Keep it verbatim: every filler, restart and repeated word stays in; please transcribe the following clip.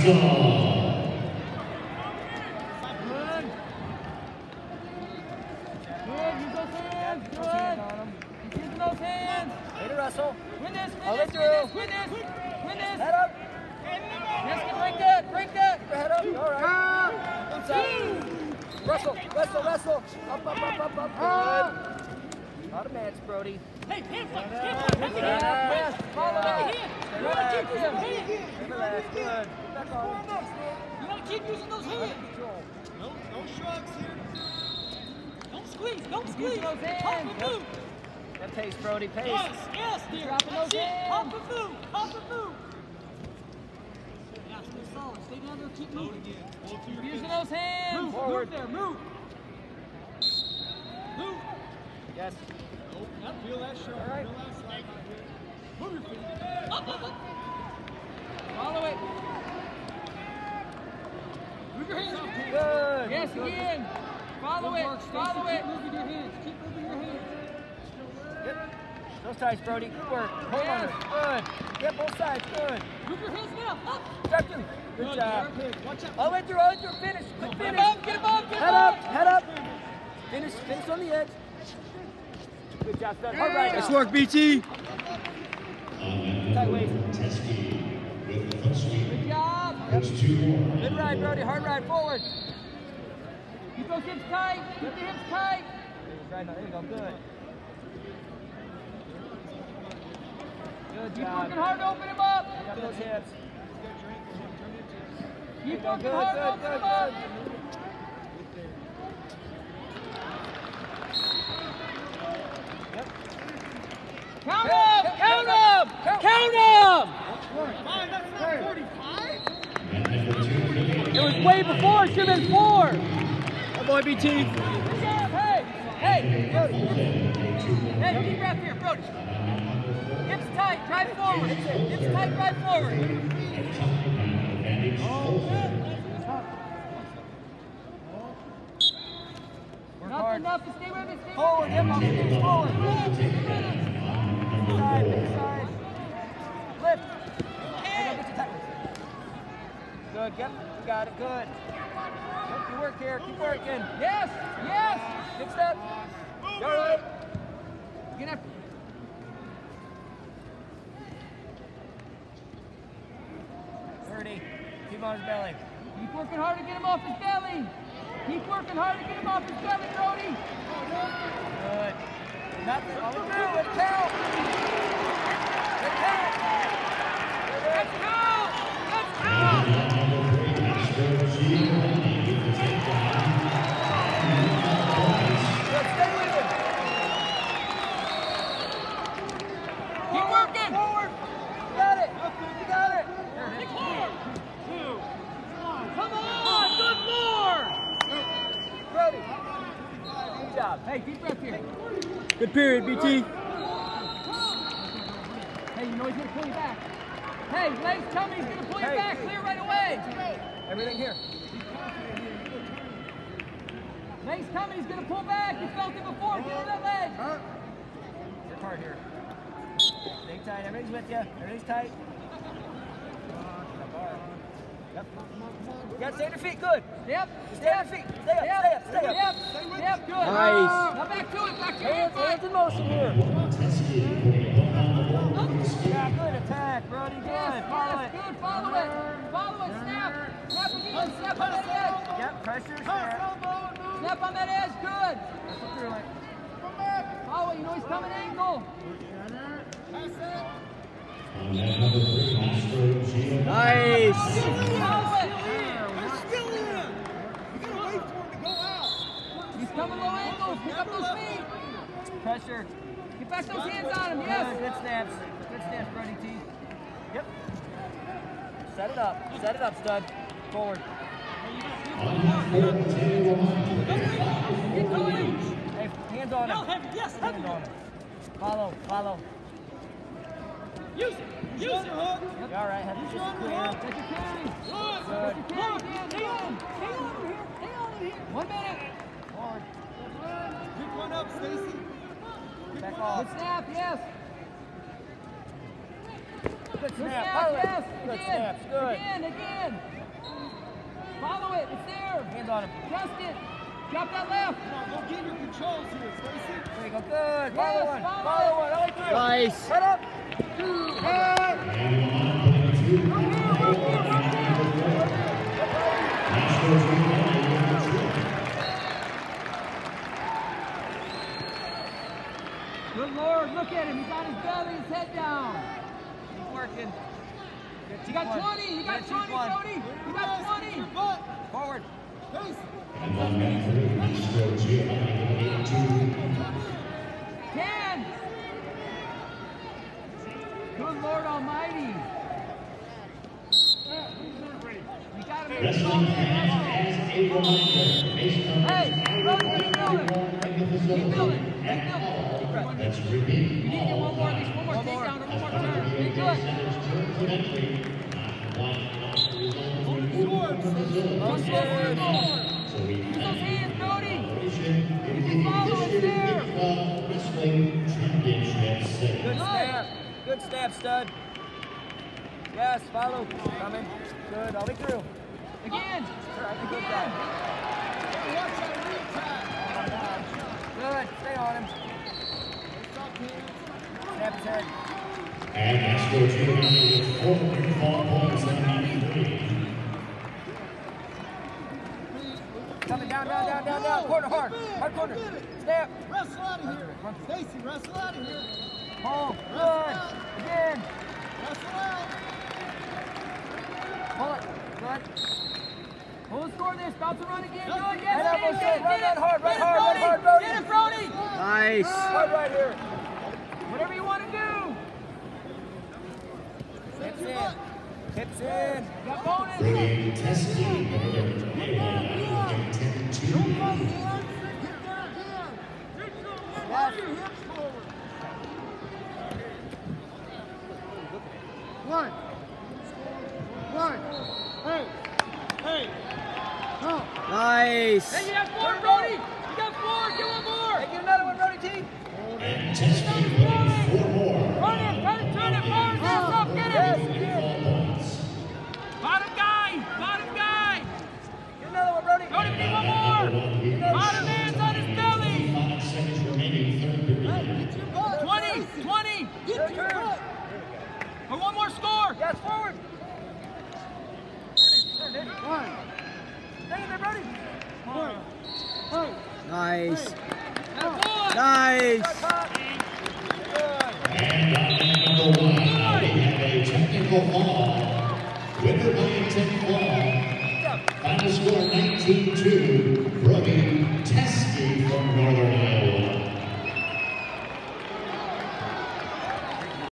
Russell. Win this, win All this, the win this, through. win this, win this. Head up. Yes, break that, break that. Keep your head up. All right. Inside. Russell, Russell, Russell. Up, up, up, up, up. Good. Not a match, Brody. Hey, hands up, hands up, hands up. Yes, follow Right it. hand. Stay You want to keep relaxed. using those hands. Stay relaxed. Good. Get back on. You want to keep using those hands. Control. No, no shrugs here. Don't squeeze, don't squeeze. those hands. Pop the food. That pace, Brody. Pace. Yes, yes, dear. Dropping That's those it. hands. Pop the food, pop the food. Yeah, stay solid. Stay down there, keep Load moving. again. Hold to your Using fist. those hands. Move Move forward. there, move. Move. Yes. Nope. Yep. Feel that sharp. All right. Feel that slack out here. Move your feet. Up, up, up. Follow it. Move your hands. Good. Yes, Good. again. Follow Good it, work, Stacy. follow Keep it. moving your hands. Keep moving your hands. Yep. Those tights, Brody. Good work. Hold on. Yes. Good. Yep, both sides. Good. Move your hands now. Up. Start two. Good Good, job. Derek. Watch out. All the way through, all the way through. Finish. Quick Get finish. him up, get him up, get him Head up. up. Head up. Finish. Finish on the edge. Good job, Stud. Hard right Nice now. work, B T. Tight waist. Good job. Good ride, Brody. Hard ride forward. Keep those hips tight. Keep the hips tight. Right now. There you go. Good. Good Keep job. working hard to open him up. Got those hips. Keep Go. working Good, hard to good, open good, him up. good. Yep. Count Count, him, count, count him, count. count him. Fine, that's not forty-five. It was way before. It should have been four. Oh boy, B T. Good job. Hey, hey, Brody. Hey, deep breath here, Brody. Hips tight, drive forward. Hips tight, drive forward. Work Not hard. enough to stay with me. Stay Forward. with Yep. me. I'll finish forward. Side. Big side. Lift. There you go. Get your tight waist. Good. Yep. You got it. Good. Yep. You work here. Keep working. Yes, yes. Good step. Go right. Get up. thirty. Keep on his belly. Keep working hard to get him off his belly. Keep working hard to get him off his belly, Brody. Good. Nothing. All the way through. Let's count. Let's count. Let's go. Let's go. Good. Stay with him. Keep working. Forward. You got it. You got it. There it Kick is. hard. Two. Come on. Good Lord. Brody. Good job. Hey, deep breath here. Good period, B T. Hey, you know he's going to pull you back. Hey, legs tell me he's going to pull you Hey. back. Clear right away. Everything here. Legs tell me he's going to pull back. You felt it before. Get on that leg. Work hard here. Stay tight. Everything's with you. Everything's tight. Yep. You got to stay on your feet. Good. Yep. Stay on your feet. Stay up. Yep. Stay up. Stay up. Yep. Yep. Good. Nice. Now back to it. Back to it. Hands, hands in motion here. Yeah, good attack, Brody. Good. Yes, Follow yes, it. good. Follow it. Follow it. Snap. Snap again. Snap on that edge. Yep. Pressure. Snap. Snap on that edge. Good. Wrestle through it. Follow it. You know he's coming angle. Nice. Follow it. I'm still in. You gotta wait for him to go out. He's coming low angle. Pick up those feet. Pressure. Get back those hands on him. Good. Yes. Good snaps. Good snaps, Brody T. Yep. Set it up. Set it up, stud. Forward. Keep going. Hey, hands on him. Yes. Hands on him. Follow. Follow. Use it. Use it. You all right? Have you just clear? Take your carry. Good. Stay on. Stay on. Stay on here. Stay on here. One minute. Forward. Pick one up, Stacy. Back Good off. snap. Yes. good Good snap. snap, Follow it. yes. Good Again. snaps. Good. Again, again. Follow it. It's there. Hands on him. Trust it. Drop that left. Come on, go get your controls here, Stacy. There you go. Good. Follow Yes, one. follow Follow it. one. All the way through. Nice. Head up. Good Lord, look at him. He's on his belly, his head down. Keep working. You got twenty. You got twenty, Brody. You got twenty. Your butt. Forward. Stacy. ten. Good Lord Almighty. You got to make it strong. Hey, Brody, keep building. Keep building. Keep building. That's You need to get one more, at least one more One more. takedown or one more turn. Be good. Push Good. forward. Use those hands, Brody. You can follow it there. Good snap. Good snap, stud. Yes, follow. Coming. Good. All the way through. Again. That's a good job. Watch that read time. Good. Stay on him. Snap his head. And that's for two with four pinfall points ninety-three. Coming down, down, down, down, down. Corner hard. Hard corner. Snap. Wrestle out of here. Stacy, wrestle out of here. Pull. Good. Again. Wrestle out. Pull it. Good. Hold the score this. Bounce and run again. Good. Head Yes, up, get it, let's get it, go. Run get that it. hard, run Get it, hard, run Brody. hard, Brody. Get it, Brody. Nice. Hard right here. Whatever you want to do. Hips in. Hips in. Got bonus. Bringing Tessie, Northern Iowa, ten two. Yes. One. One. Hey. Hey. Come. Nice. Hey, you got four, Brody. You got four. Get one more. Hey, get another one, Brody T. And Tessie winning four more. Run it. Run it. Turn it. Bar his ass up. Get Yes, it. again. Points. Bottom guy. Bottom guy. Get another one, Brody. Brody, we need one more. Bottom man's on his belly. Five seconds remaining, third period. Get your butt. twenty. Stacy. twenty. Get to your butt. Or one more score. Yes, forward. Turn it. Turn it. One. Stay in there, Brody. One. Hey. Nice. Good. Nice. Good pop. Good. And on number one, we have a technical fall